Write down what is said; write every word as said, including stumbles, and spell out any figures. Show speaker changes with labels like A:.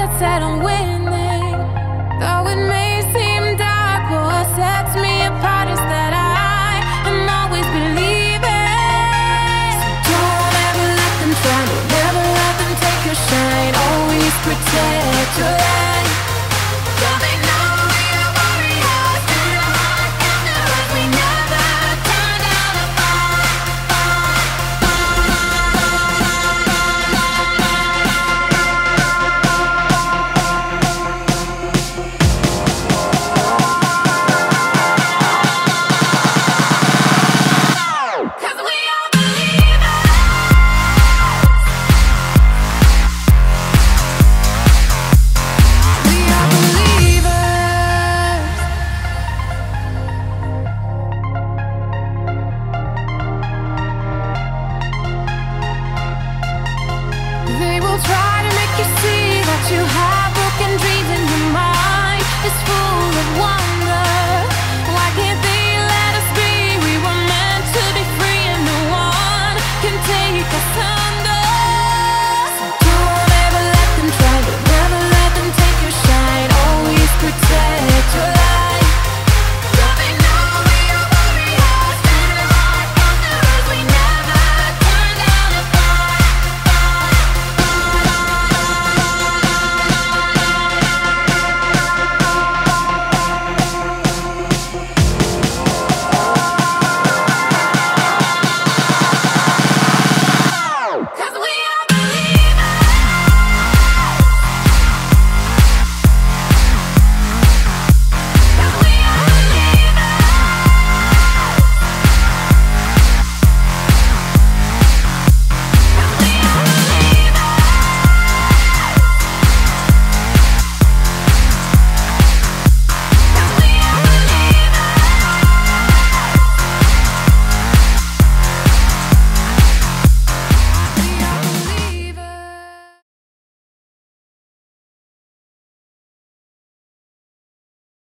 A: that said I'm winning. Though it may seem dark, what sets me apart is that I am always believing. So don't ever let them try, don't ever let them take your shine. Always protect your light. Don't they know we are warriors? Through the hard counters, we never turn down a fight. Cause we are believers. We are believers. They will try to make you see that you have broken dreams and your mind is full of wonder. Why can't they let us be? We were meant to be free and no one can take us away.